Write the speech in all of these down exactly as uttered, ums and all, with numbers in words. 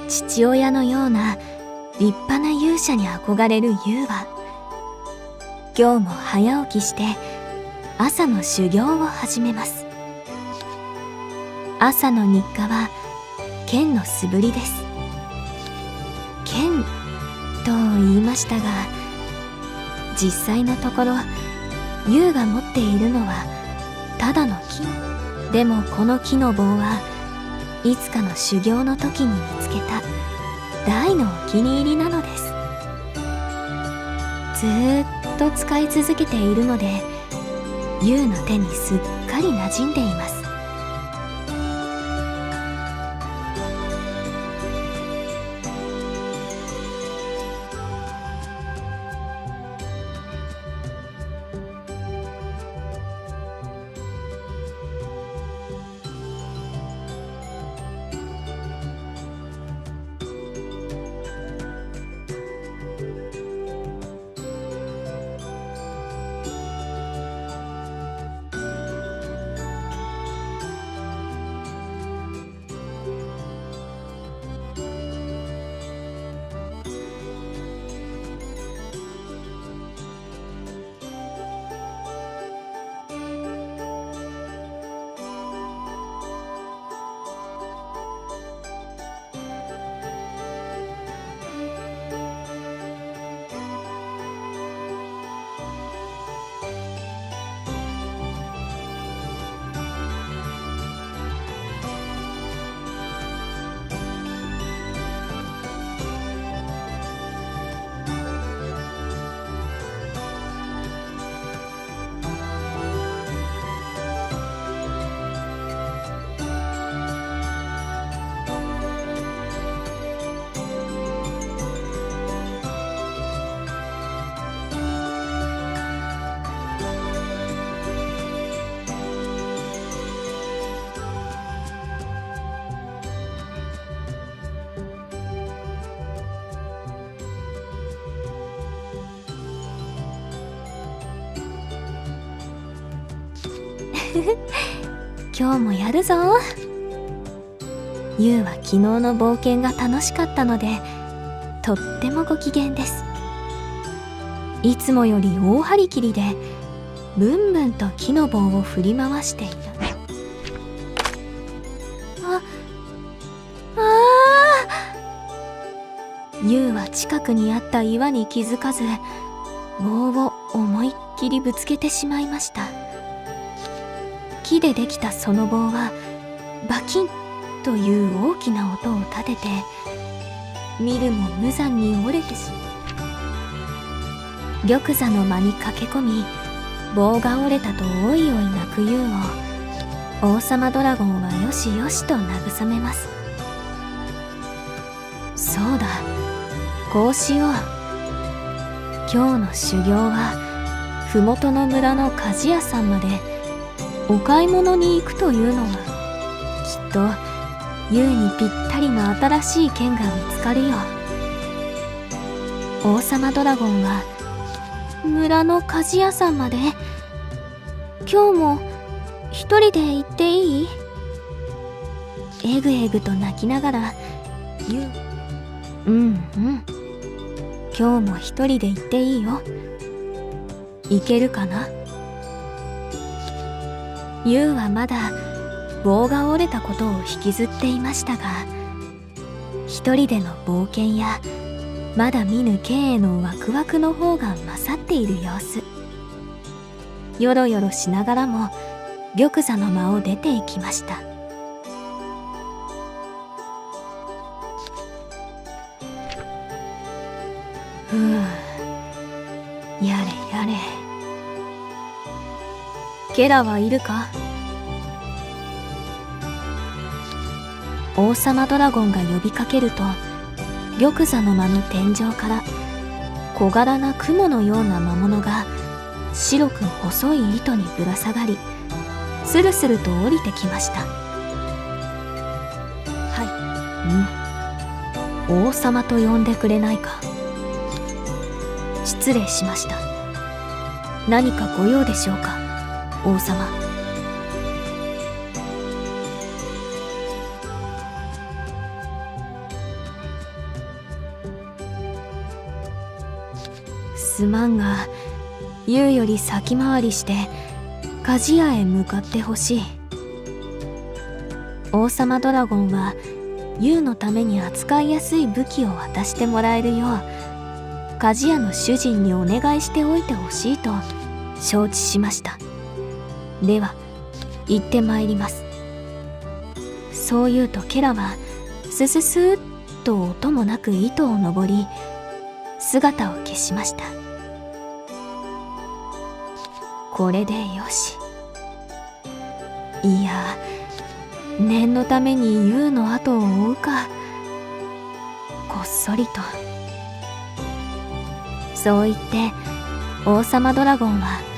父親のような立派な勇者に憧れる優は、今日も早起きして朝の修行を始めます。朝の日課は剣の素振りです。剣と言いましたが、実際のところ優が持っているのはただの木。でもこの木の棒はいつかの修行の時に見つけた大のお気に入りなのです。ずーっと使い続けているので、優の手にすっかり馴染んでいます。今日もやるぞ。優は昨日の冒険が楽しかったのでとってもご機嫌です。いつもより大張り切りでブンブンと木の棒を振り回していた。ああー、優は近くにあった岩に気づかず棒を思いっきりぶつけてしまいました。木でできたその棒はバキンという大きな音を立てて、見るも無残に折れてしまう。玉座の間に駆け込み、棒が折れたとおいおい泣く優を王様ドラゴンはよしよしと慰めます。そうだ、こうしよう。今日の修行は麓の村の鍛冶屋さんまでお買い物に行くというのは、きっと優にぴったりの新しい剣が見つかるよ。王様ドラゴンは村の鍛冶屋さんまで今日も一人で行っていい？えぐえぐと泣きながら優、うんうん、今日も一人で行っていいよ。行けるかな？優はまだ棒が折れたことを引きずっていましたが、一人での冒険やまだ見ぬ剣へのワクワクの方が勝っている様子。よろよろしながらも玉座の間を出て行きました。ふう、やれやれ。ケラはいるか？王様ドラゴンが呼びかけると、玉座の間の天井から小柄な雲のような魔物が白く細い糸にぶら下がり、スルスルと降りてきました。はい、うん、王様と呼んでくれないか。失礼しました。何かご用でしょうか、王様。 すまんが、ユウより先回りして鍛冶屋へ向かってほしい。王様ドラゴンはユウのために扱いやすい武器を渡してもらえるよう鍛冶屋の主人にお願いしておいてほしいと承知しました。では行ってまいります。そう言うとケラはスススーッと音もなく糸を登り姿を消しました。これでよし。いや、念のためにユウの後を追うか。こっそりと。そう言って王様ドラゴンは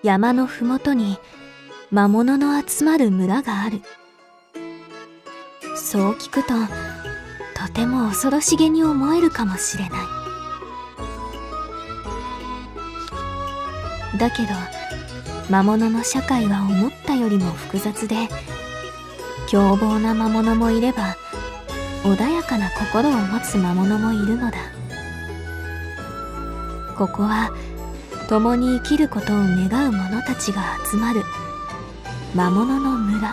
山のふもとに魔物の集まる村がある。そう聞くととても恐ろしげに思えるかもしれない。だけど魔物の社会は思ったよりも複雑で、凶暴な魔物もいれば穏やかな心を持つ魔物もいるのだ。ここは共に生きることを願う者たちが集まる魔物の村。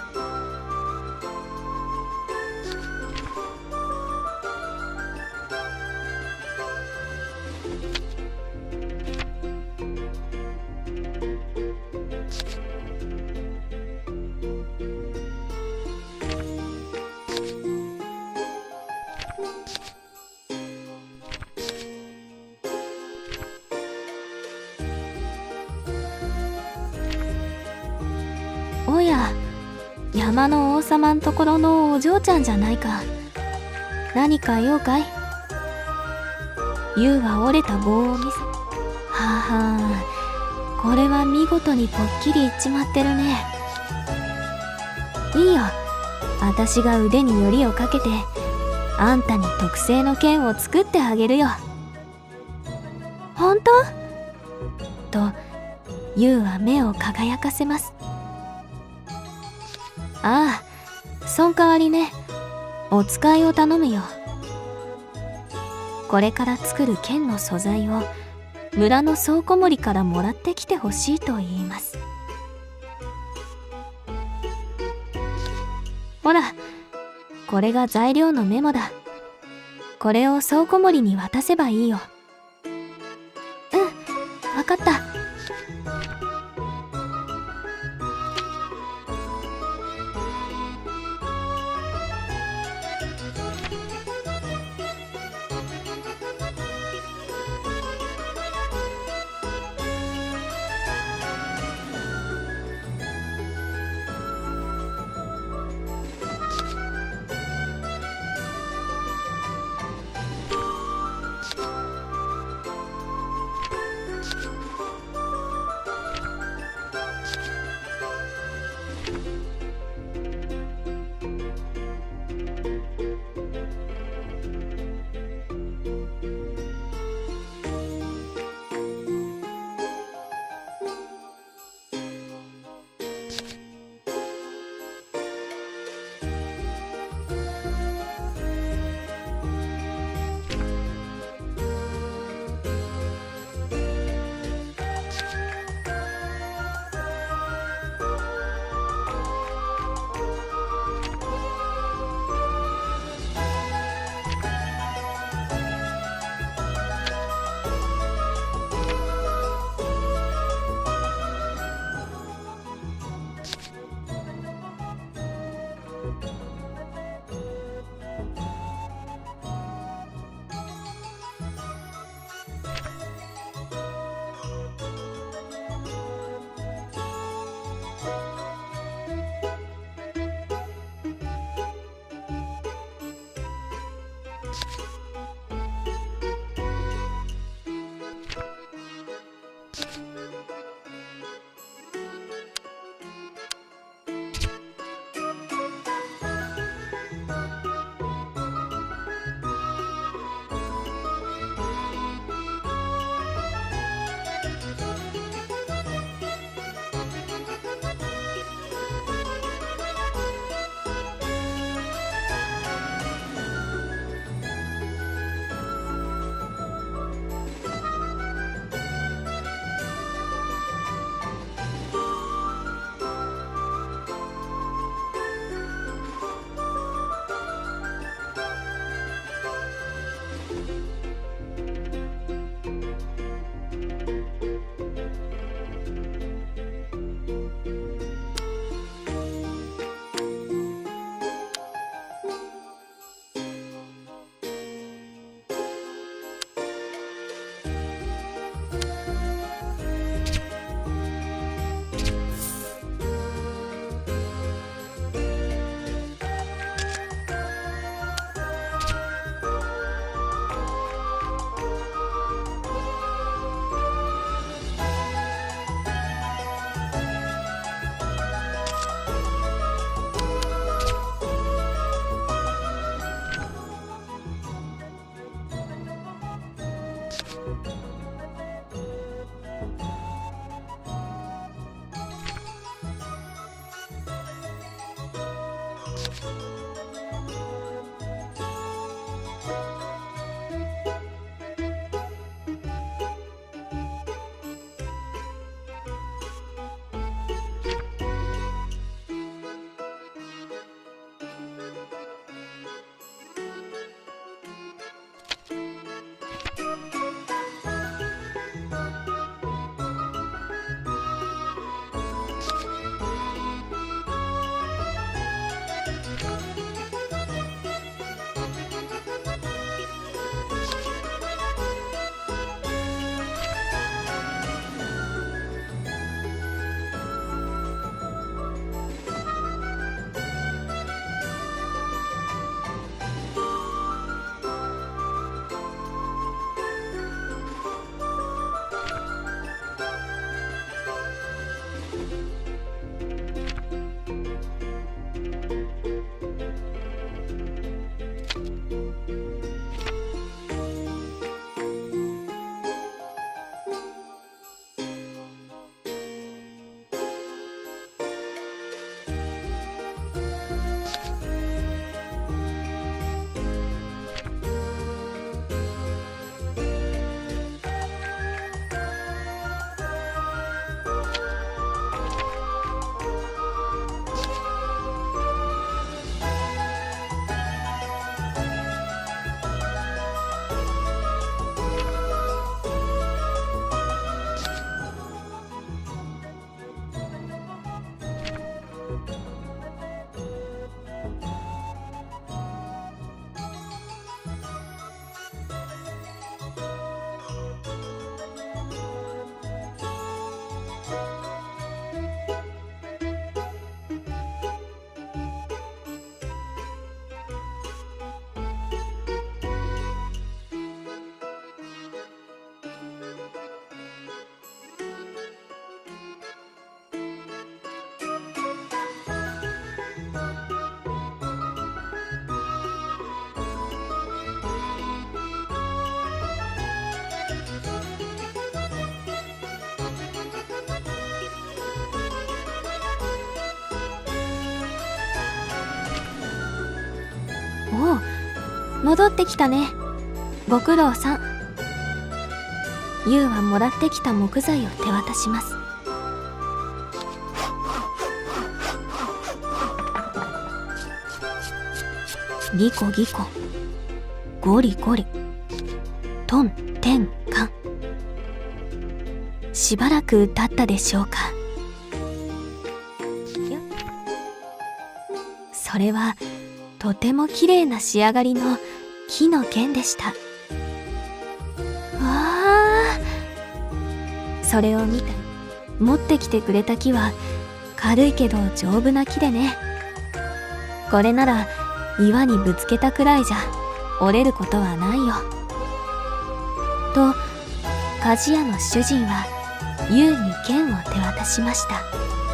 おや、山の王様んところのお嬢ちゃんじゃないか。何か用かい？ユウは折れた棒を見せ、はあはあ、これは見事にぽっきりいっちまってるね。いいよ、私が腕によりをかけてあんたに特製の剣を作ってあげるよ。本当？とユウは目を輝かせます。ああ、そん代わりね、お使いを頼むよ。これから作る剣の素材を村の倉庫森からもらってきてほしいと言います。ほら、これが材料のメモだ。これを倉庫森に渡せばいいよ。うん、わかった。 おう、戻ってきたね。ご苦労さん。ユウはもらってきた木材を手渡します。ギコギコ、ゴリゴリ、トンテンカン。しばらく経ったでしょうか。それはとても綺麗な仕上がりの木の剣でした。わあ、それを見て持ってきてくれた木は軽いけど丈夫な木でね。これなら岩にぶつけたくらいじゃ折れることはないよ。と鍛冶屋の主人はユウに剣を手渡しました。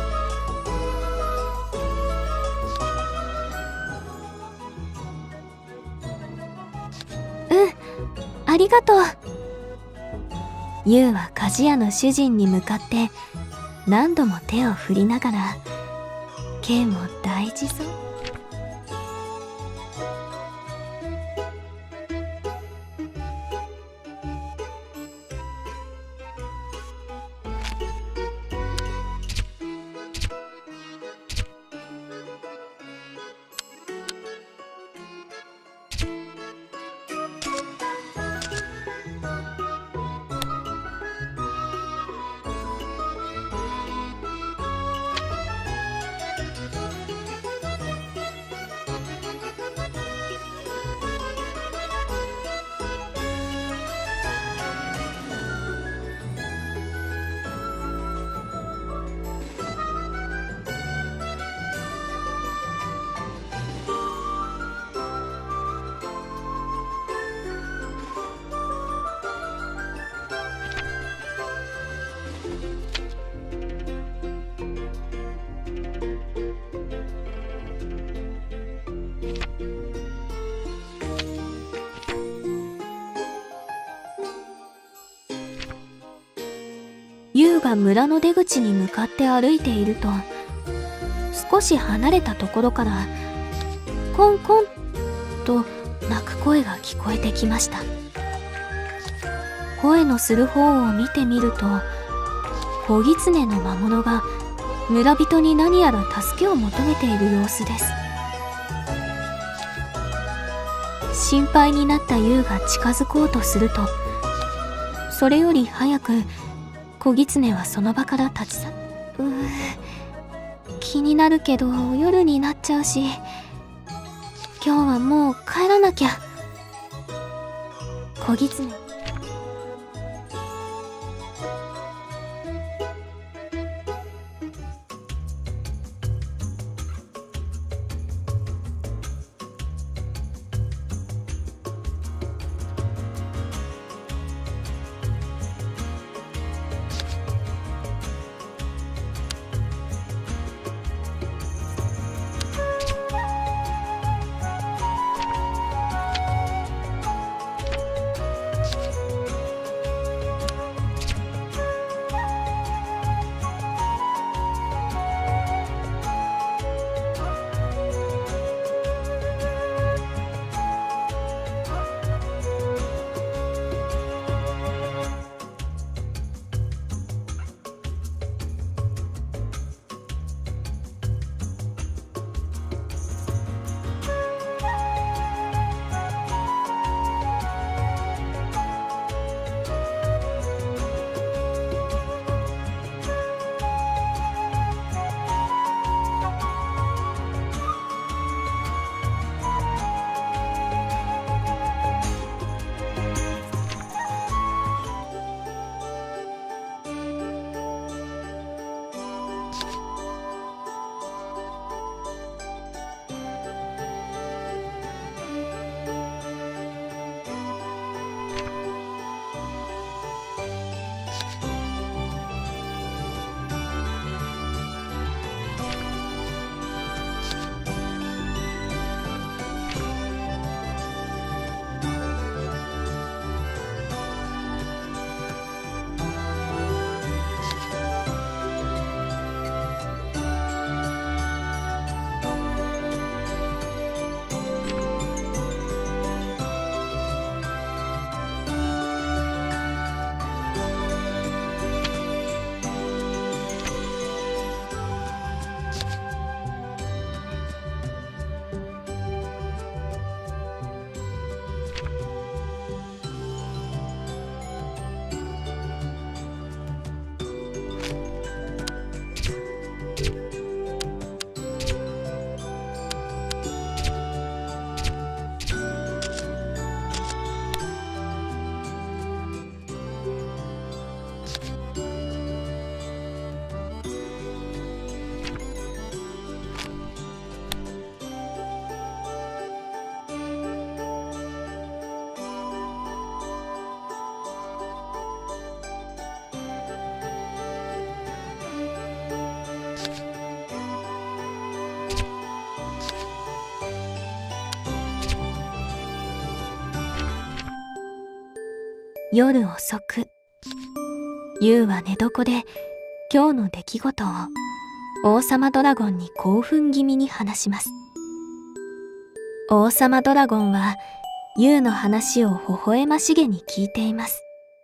うん、ありがとう。ユウは鍛冶屋の主人に向かって何度も手を振りながら剣を大事そう。 優が村の出口に向かって歩いていると、少し離れたところからコンコンと鳴く声が聞こえてきました。声のする方を見てみると、子狐の魔物が村人に何やら助けを求めている様子です。心配になった優が近づこうとすると、それより早く子狐はその場から立ち去っうー気になるけど夜になっちゃうし、今日はもう帰らなきゃ。子狐夜遅く、優は寝床で今日の出来事を王様ドラゴンに興奮気味に話します。王様ドラゴンは優の話を微笑ましげに聞いています。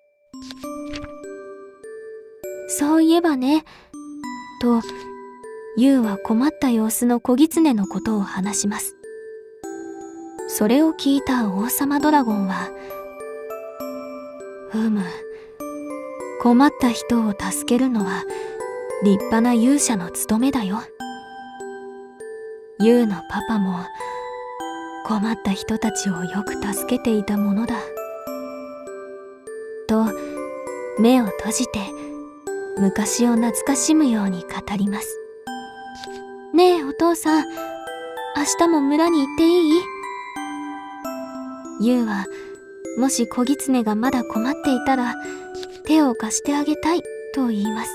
そういえばね、と優は困った様子の子狐のことを話します。それを聞いた王様ドラゴンは、ふむ、困った人を助けるのは立派な勇者の務めだよ。優のパパも困った人たちをよく助けていたものだ。と目を閉じて昔を懐かしむように語ります。ねえお父さん、明日も村に行っていい？優はもし子狐がまだ困っていたら手を貸してあげたいと言います。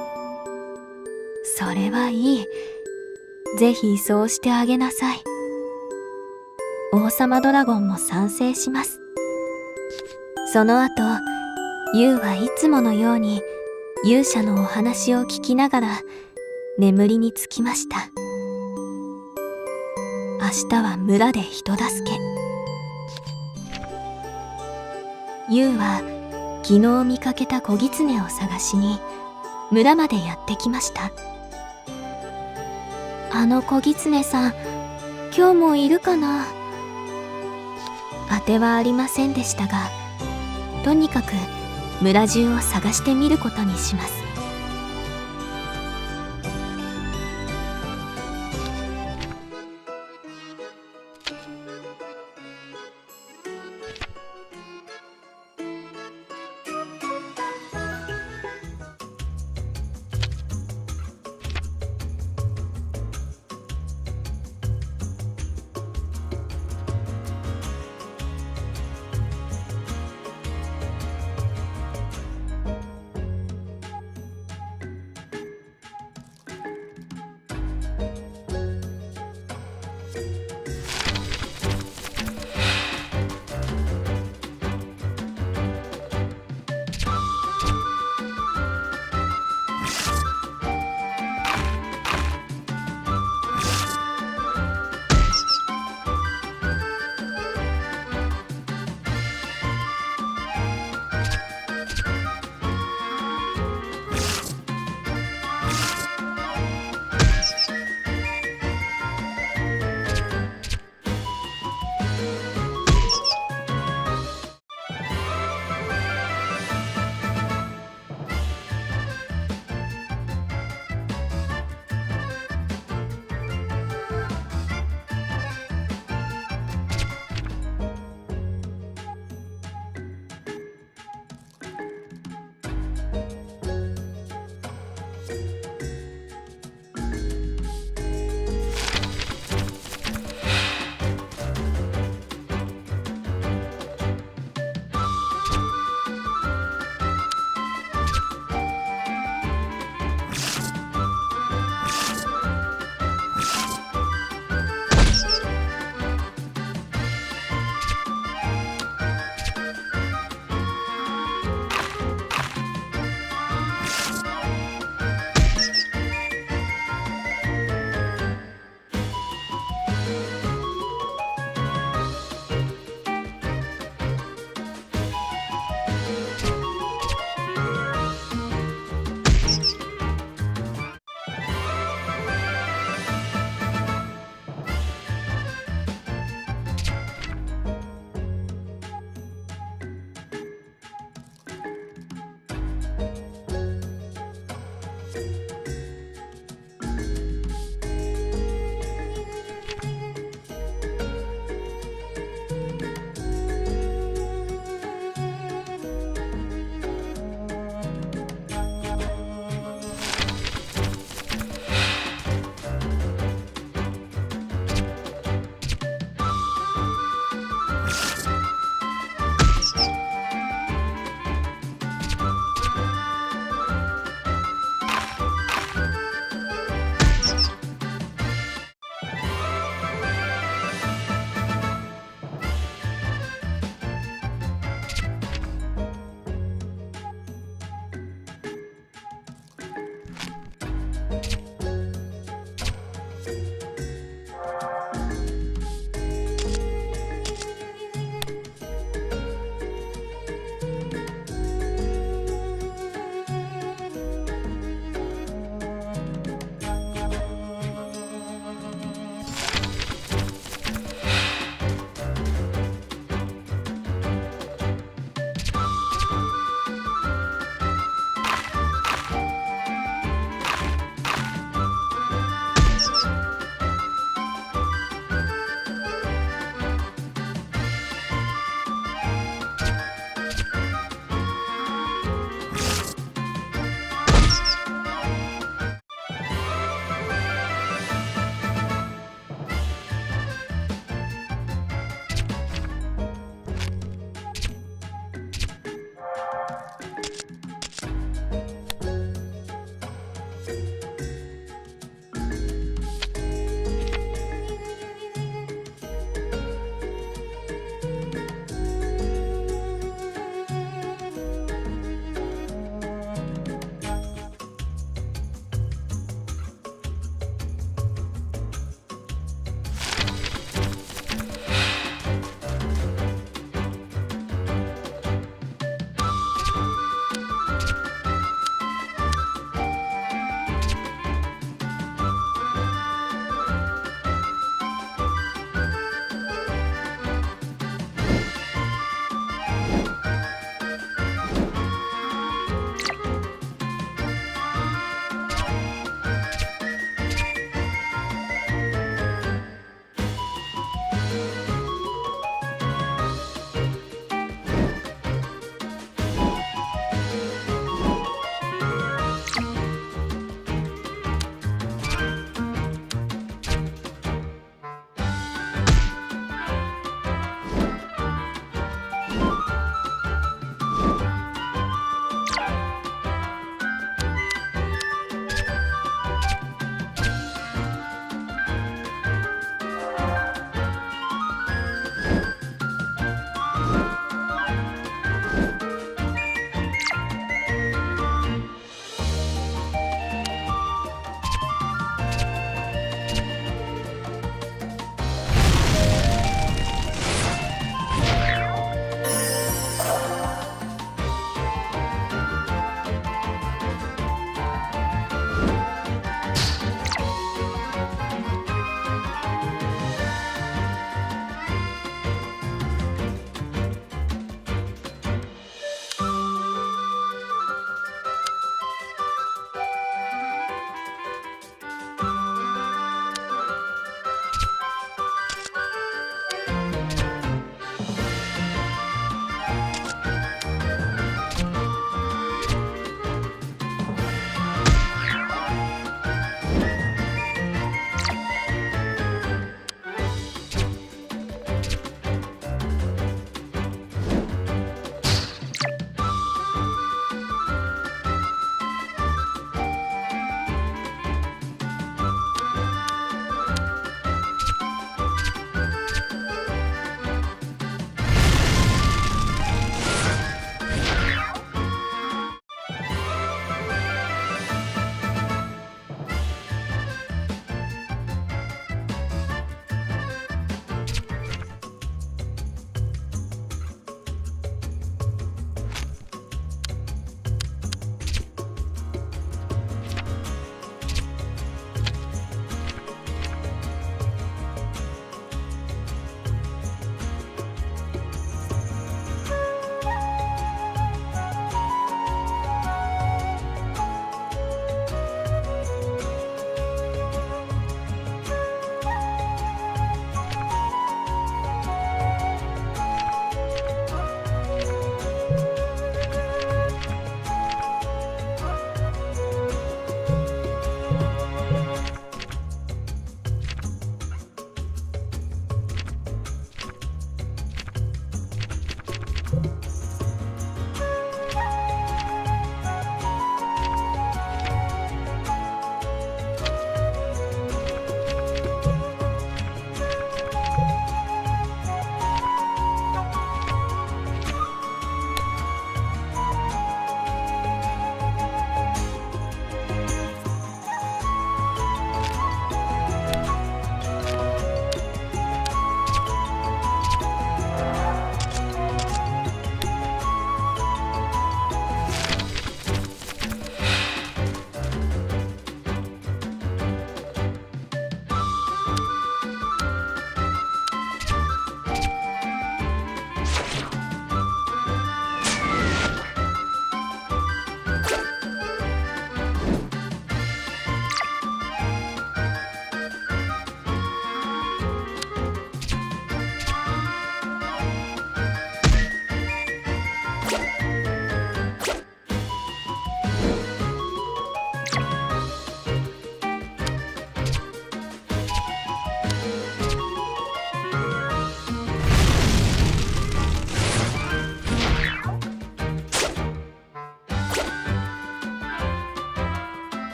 それはいい。ぜひそうしてあげなさい。王様ドラゴンも賛成します。その後、優はいつものように勇者のお話を聞きながら眠りにつきました。明日は村で人助け。優は昨日見かけた子狐を探しに村までやってきました。あの子狐さん、今日もいるかな。当てはありませんでしたが、とにかく村中を探してみることにします。